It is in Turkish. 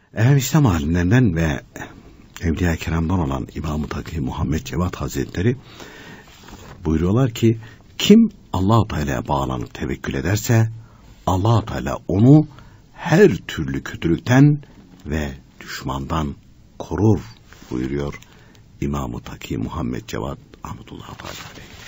İslam alimlerinden ve Evliya-i Kiram'dan olan İmam-ı Taki Muhammed Cevat Hazretleri buyuruyorlar ki, kim Allah-u Teala'ya bağlanıp tevekkül ederse Allah-u Teala onu her türlü kötülükten ve düşmandan korur buyuruyor İmam-ı Taki Muhammed Cevat rahmetullahi aleyh.